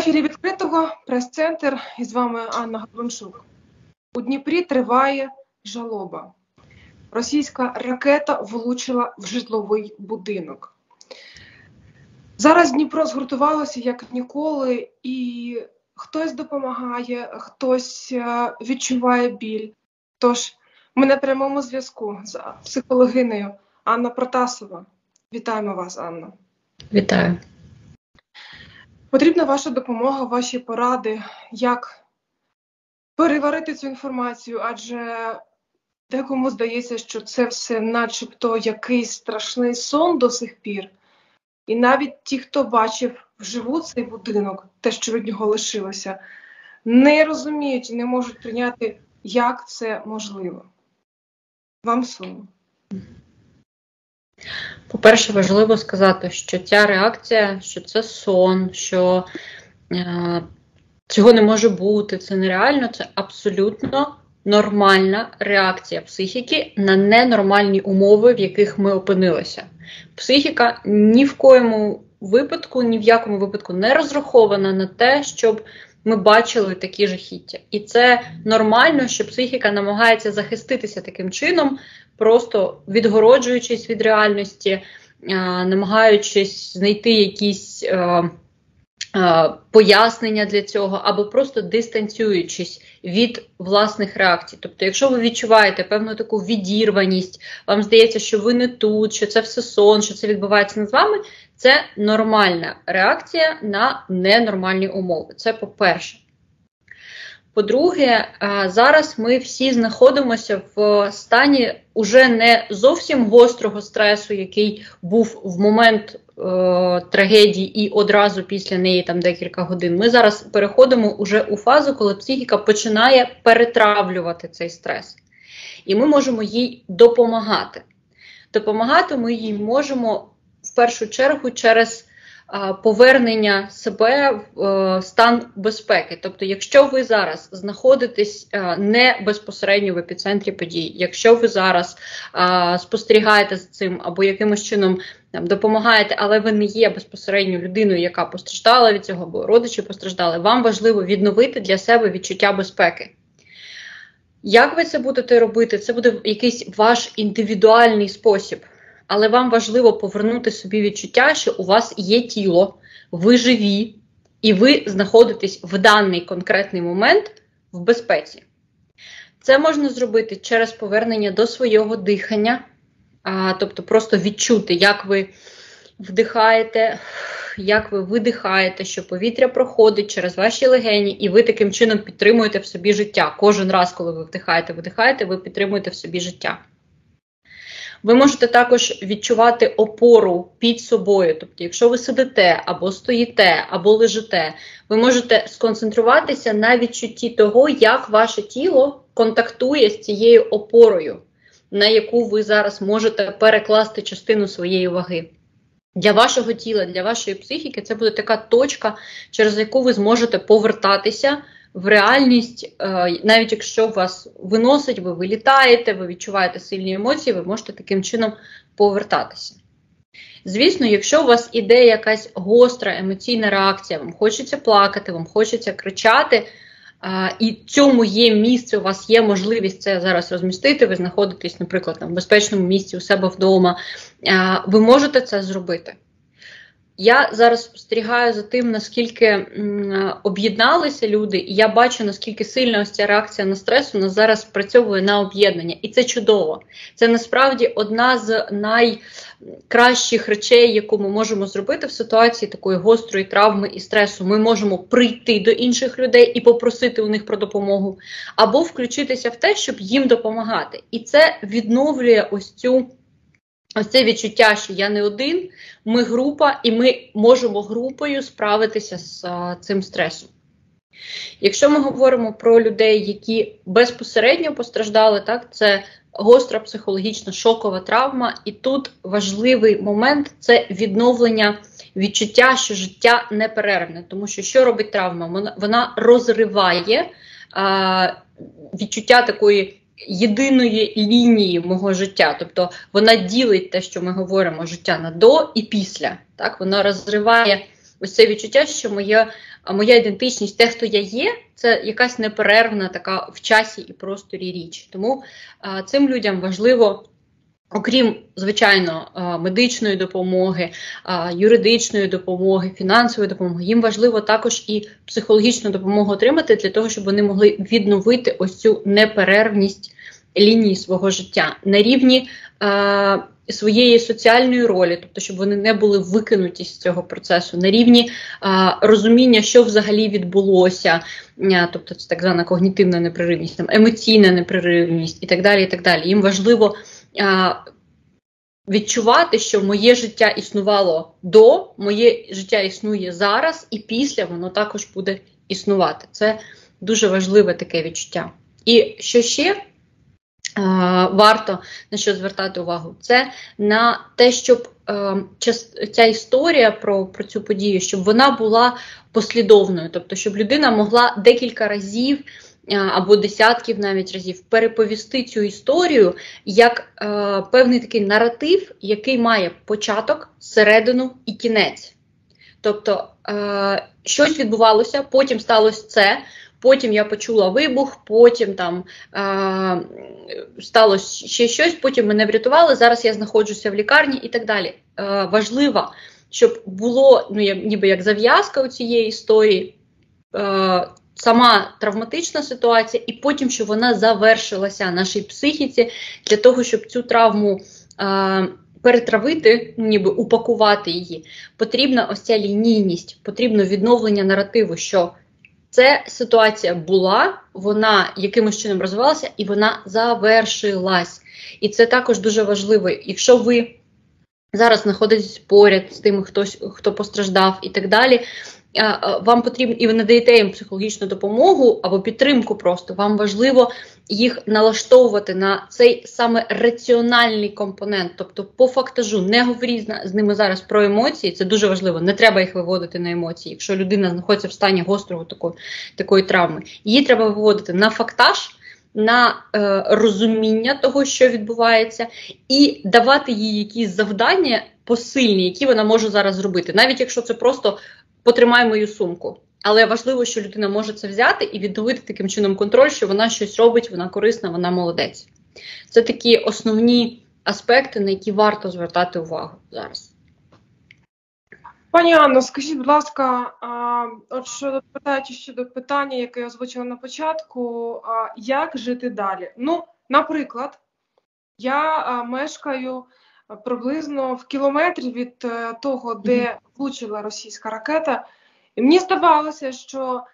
ефірі відкритого прес-центр, і з вами Анна Гаврилюк. У Дніпрі триває жалоба. Російська ракета влучила в житловий будинок. Зараз Дніпро згуртувалося як ніколи, і хтось допомагає, хтось відчуває біль. Тож ми на прямому зв'язку з психологинею Анна Протасова. Вітаємо вас, Анна. Вітаю. Потрібна ваша допомога, ваші поради, як переварити цю інформацію, адже декому здається, що це все начебто якийсь страшний сон до сих пір. І навіть ті, хто бачив вживу цей будинок, те, що від нього лишилося, не розуміють і не можуть прийняти, як це можливо. Вам слово. По-перше, важливо сказати, що ця реакція, що це сон, що цього не може бути, це нереально, це абсолютно нормальна реакція психіки на ненормальні умови, в яких ми опинилися. Психіка ні в якому випадку не розрахована на те, щоб ми бачили такі жахіття. І це нормально, що психіка намагається захиститися таким чином, просто відгороджуючись від реальності, намагаючись знайти якісь пояснення для цього, або просто дистанціюючись від власних реакцій. Тобто, якщо ви відчуваєте певну таку відірваність, вам здається, що ви не тут, що це все сон, що це відбувається над вами, це нормальна реакція на ненормальні умови. Це по-перше. По-друге, зараз ми всі знаходимося в стані уже не зовсім гострого стресу, який був в момент трагедії і одразу після неї там декілька годин. Ми зараз переходимо уже у фазу, коли психіка починає перетравлювати цей стрес. І ми можемо їй допомагати. Допомагати ми їй можемо в першу чергу через повернення себе в стан безпеки. Тобто, якщо ви зараз знаходитесь не безпосередньо в епіцентрі подій, якщо ви зараз спостерігаєте за цим або якимось чином допомагаєте, але ви не є безпосередньо людиною, яка постраждала від цього, або родичі постраждали, вам важливо відновити для себе відчуття безпеки. Як ви це будете робити? Це буде якийсь ваш індивідуальний спосіб. Але вам важливо повернути собі відчуття, що у вас є тіло, ви живі, і ви знаходитесь в даний конкретний момент в безпеці. Це можна зробити через повернення до свого дихання, тобто просто відчути, як ви вдихаєте, як ви видихаєте, що повітря проходить через ваші легені, і ви таким чином підтримуєте в собі життя. Кожен раз, коли ви вдихаєте, видихаєте, ви підтримуєте в собі життя. Ви можете також відчувати опору під собою, тобто якщо ви сидите, або стоїте, або лежите, ви можете сконцентруватися на відчутті того, як ваше тіло контактує з цією опорою, на яку ви зараз можете перекласти частину своєї ваги. Для вашого тіла, для вашої психіки це буде така точка, через яку ви зможете повертатися в реальність, навіть якщо вас виносить, ви вилітаєте, ви відчуваєте сильні емоції, ви можете таким чином повертатися. Звісно, якщо у вас іде якась гостра емоційна реакція, вам хочеться плакати, вам хочеться кричати, і цьому є місце, у вас є можливість це зараз розмістити, ви знаходитесь, наприклад, в безпечному місці у себе вдома, ви можете це зробити. Я зараз спостерігаю за тим, наскільки об'єдналися люди, і я бачу, наскільки сильна ось ця реакція на стрес у нас зараз спрацьовує на об'єднання. І це чудово. Це насправді одна з найкращих речей, яку ми можемо зробити в ситуації такої гострої травми і стресу. Ми можемо прийти до інших людей і попросити у них про допомогу, або включитися в те, щоб їм допомагати. І це відновлює ось це відчуття, що я не один, ми група, і ми можемо групою справитися з цим стресом. Якщо ми говоримо про людей, які безпосередньо постраждали, так, це гостра психологічна шокова травма, і тут важливий момент – це відновлення відчуття, що життя неперервне. Тому що робить травма? Вона розриває відчуття такої єдиної лінії мого життя. Тобто вона ділить те, що ми говоримо, життя на до і після. Так? Вона розриває ось це відчуття, що моя ідентичність, те, хто я є, це якась неперервна така в часі і просторі річ. Тому цим людям важливо, окрім, звичайно, медичної допомоги, юридичної допомоги, фінансової допомоги, їм важливо також і психологічну допомогу отримати для того, щоб вони могли відновити ось цю неперервність лінії свого життя на рівні своєї соціальної ролі, тобто, щоб вони не були викинуті з цього процесу, на рівні розуміння, що взагалі відбулося, тобто це так звана когнітивна непреривність, там, емоційна непреривність і так далі, і так далі. Їм важливо відчувати, що моє життя існувало до, моє життя існує зараз, і після воно також буде існувати. Це дуже важливе таке відчуття. І що ще варто на що звертати увагу, це на те, щоб ця історія про цю подію, щоб вона була послідовною, тобто, щоб людина могла декілька разів або десятків навіть разів переповісти цю історію як певний такий наратив, який має початок, середину і кінець. Тобто щось відбувалося, потім сталося це, потім я почула вибух, потім там сталося ще щось, потім мене врятували, зараз я знаходжуся в лікарні і так далі. Важливо, щоб було, ніби як зав'язка у цієї історії, сама травматична ситуація, і потім, щоб вона завершилася нашій психіці, для того, щоб цю травму перетравити, ніби упакувати її, потрібна ось ця лінійність, потрібно відновлення наративу, що ця ситуація була, вона якимось чином розвивалася, і вона завершилась. І це також дуже важливо. Якщо ви зараз знаходитесь поряд з тим, хто постраждав і так далі, вам потрібно, і ви надаєте їм психологічну допомогу або підтримку просто, вам важливо їх налаштовувати на цей саме раціональний компонент, тобто по фактажу, не говоріть з ними зараз про емоції, це дуже важливо, не треба їх виводити на емоції, якщо людина знаходиться в стані гострого такої травми. Її треба виводити на фактаж, на розуміння того, що відбувається, і давати їй якісь завдання посильні, які вона може зараз зробити, навіть якщо це просто потримай мою сумку. Але важливо, що людина може це взяти і відновити таким чином контроль, що вона щось робить, вона корисна, вона молодець. Це такі основні аспекти, на які варто звертати увагу зараз. Пані Анно, скажіть, будь ласка, от щодо питання, яке я озвучила на початку, як жити далі? Ну, наприклад, я мешкаю приблизно в кілометрі від того, де влучила російська ракета. І мені здавалося, що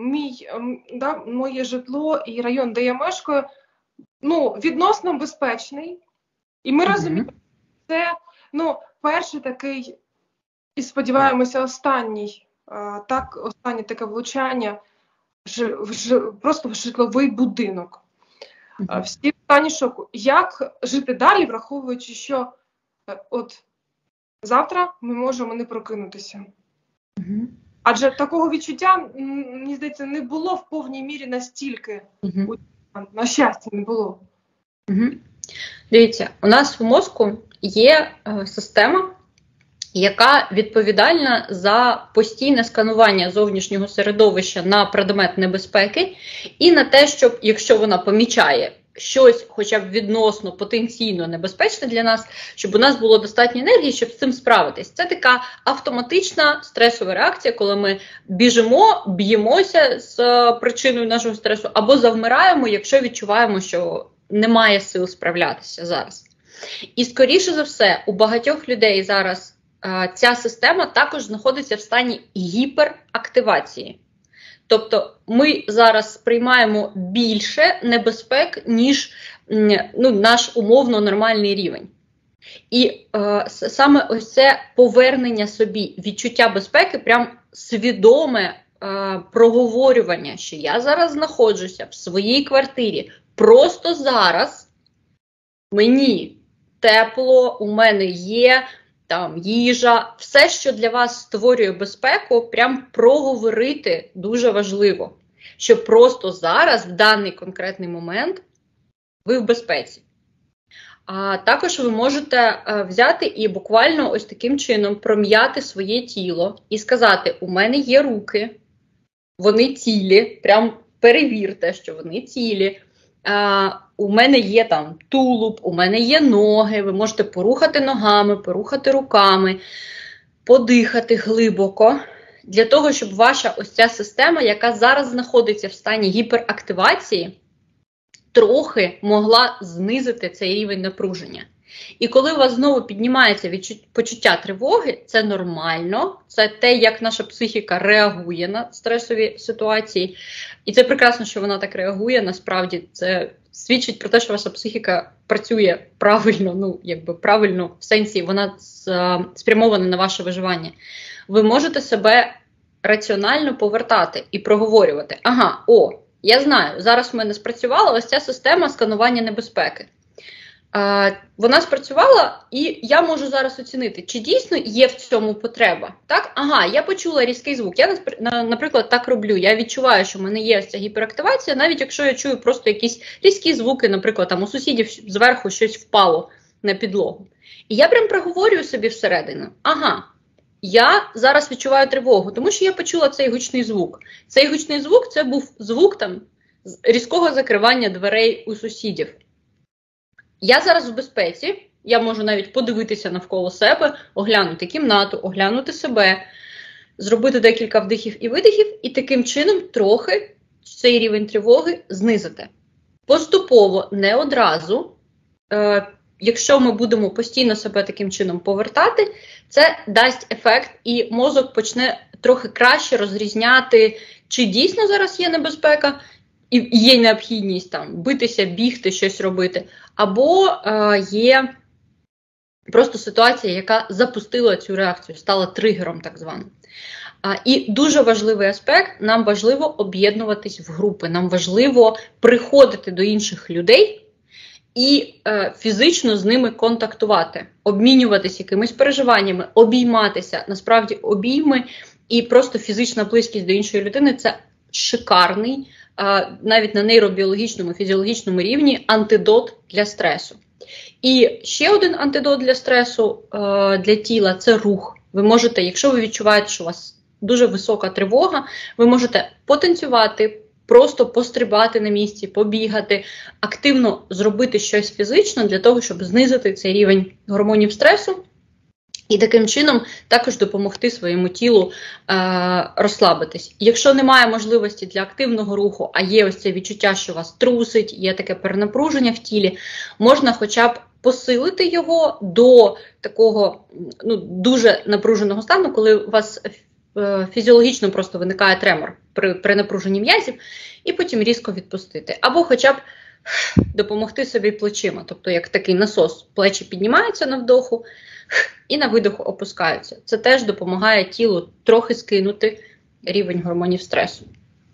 моє житло і район, де я мешкаю, відносно безпечний. І ми розуміємо, це перший такий, і сподіваємося, останнє таке влучання просто в житловий будинок. Всі в стані шоку. Як жити далі, враховуючи, що от завтра ми можемо не прокинутися? Адже такого відчуття, мені здається, не було в повній мірі настільки. На щастя, не було. Дивіться, у нас в мозку є система, яка відповідальна за постійне сканування зовнішнього середовища на предмет небезпеки і на те, щоб, якщо вона помічає щось хоча б відносно потенційно небезпечне для нас, щоб у нас було достатньо енергії, щоб з цим справитись. Це така автоматична стресова реакція, коли ми біжимо, б'ємося з причиною нашого стресу, або завмираємо, якщо відчуваємо, що немає сил справлятися зараз. І скоріше за все, у багатьох людей зараз ця система також знаходиться в стані гіперактивації. Тобто ми зараз сприймаємо більше небезпек, ніж наш умовно нормальний рівень. І саме ось це повернення собі, відчуття безпеки, прям свідоме проговорювання, що я зараз знаходжуся в своїй квартирі, просто зараз мені тепло, у мене є там їжа, все, що для вас створює безпеку, прям проговорити дуже важливо, що просто зараз, в даний конкретний момент, ви в безпеці. А також ви можете взяти і буквально ось таким чином пром'яти своє тіло і сказати: у мене є руки, вони цілі, прям перевірте, що вони цілі. У мене є там тулуб, у мене є ноги, ви можете порухати ногами, порухати руками, подихати глибоко, для того, щоб ваша ось ця система, яка зараз знаходиться в стані гіперактивації, трохи могла знизити цей рівень напруження. І коли у вас знову піднімається почуття тривоги, це нормально, це те, як наша психіка реагує на стресові ситуації. І це прекрасно, що вона так реагує, насправді це свідчить про те, що ваша психіка працює правильно, правильно в сенсі, вона спрямована на ваше виживання. Ви можете себе раціонально повертати і проговорювати: ага, я знаю, зараз в мене спрацювала ось ця система сканування небезпеки. Вона спрацювала, і я можу зараз оцінити, чи дійсно є в цьому потреба. Так? Ага, я почула різкий звук. Я, наприклад, так роблю. Я відчуваю, що в мене є ось ця гіперактивація, навіть якщо я чую просто якісь різкі звуки, наприклад, там у сусідів зверху щось впало на підлогу. І я прям проговорюю собі всередину: ага, я зараз відчуваю тривогу, тому що я почула цей гучний звук. Цей гучний звук – це був звук там різкого закривання дверей у сусідів. Я зараз в безпеці, я можу навіть подивитися навколо себе, оглянути кімнату, оглянути себе, зробити декілька вдихів і видихів, і таким чином трохи цей рівень тривоги знизити. Поступово, не одразу, якщо ми будемо постійно себе таким чином повертати, це дасть ефект, і мозок почне трохи краще розрізняти, чи дійсно зараз є небезпека, і є необхідність там битися, бігти, щось робити, або є просто ситуація, яка запустила цю реакцію, стала тригером так званим. І дуже важливий аспект, нам важливо об'єднуватись в групи, нам важливо приходити до інших людей і фізично з ними контактувати, обмінюватися якимись переживаннями, обійматися. Насправді обійми і просто фізична близькість до іншої людини – це шикарний, навіть на нейробіологічному, фізіологічному рівні антидот для стресу. І ще один антидот для стресу, для тіла – це рух. Ви можете, якщо ви відчуваєте, що у вас дуже висока тривога, ви можете потанцювати, просто пострибати на місці, побігати, активно зробити щось фізично для того, щоб знизити цей рівень гормонів стресу. І таким чином також допомогти своєму тілу розслабитись. Якщо немає можливості для активного руху, а є ось це відчуття, що вас трусить, є таке перенапруження в тілі, можна хоча б посилити його до такого дуже напруженого стану, коли у вас фізіологічно просто виникає тремор при напруженні м'язів, і потім різко відпустити. Або хоча б допомогти собі плечима, тобто як такий насос, плечі піднімаються на вдоху, і на видоху опускаються. Це теж допомагає тілу трохи скинути рівень гормонів стресу.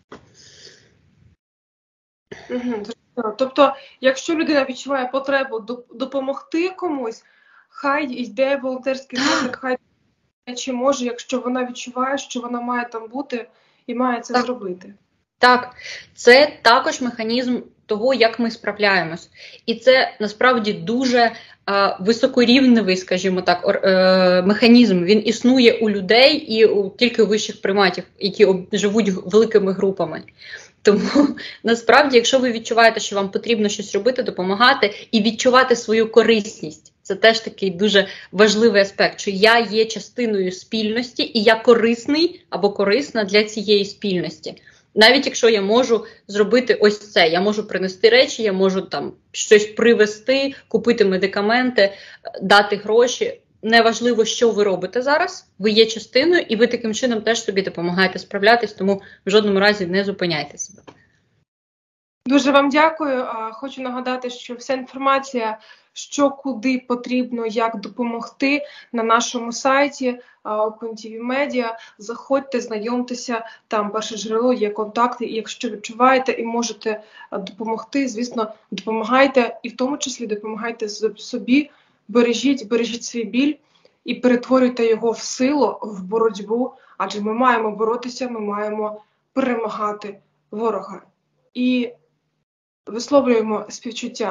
Тобто, якщо людина відчуває потребу допомогти комусь, хай йде волонтерський виклик, хай чи може, якщо вона відчуває, що вона має там бути і має це зробити. Так, це також механізм того, як ми справляємось. І це насправді дуже високорівневий, скажімо так, механізм. Він існує у людей і тільки у вищих приматів, які живуть великими групами. Тому, насправді, якщо ви відчуваєте, що вам потрібно щось робити, допомагати і відчувати свою корисність, це теж такий дуже важливий аспект, що я є частиною спільності і я корисний або корисна для цієї спільності. Навіть якщо я можу зробити ось це, я можу принести речі, я можу там щось привезти, купити медикаменти, дати гроші. Неважливо, що ви робите зараз, ви є частиною і ви таким чином теж собі допомагаєте справлятись, тому в жодному разі не зупиняйте себе. Дуже вам дякую. Хочу нагадати, що вся інформація, що куди потрібно, як допомогти, на нашому сайті OpenTV Media. Заходьте, знайомтеся, там перше джерело, є контакти, і якщо відчуваєте і можете допомогти, звісно, допомагайте, і в тому числі допомагайте собі, бережіть свій біль і перетворюйте його в силу, в боротьбу, адже ми маємо боротися, ми маємо перемагати ворога. І висловлюємо співчуття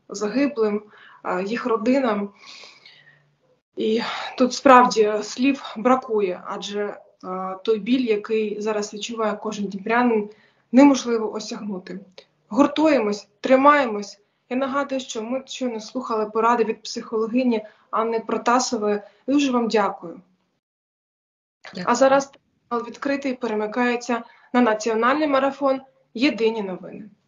загиблим, їх родинам. І тут справді слів бракує, адже той біль, який зараз відчуває кожен дніпрянин, неможливо осягнути. Гуртуємось, тримаємось. Я нагадую, що ми щойно слухали поради від психологині Анни Протасової. Дуже вам дякую. А зараз канал відкритий перемикається на національний марафон «Єдині новини».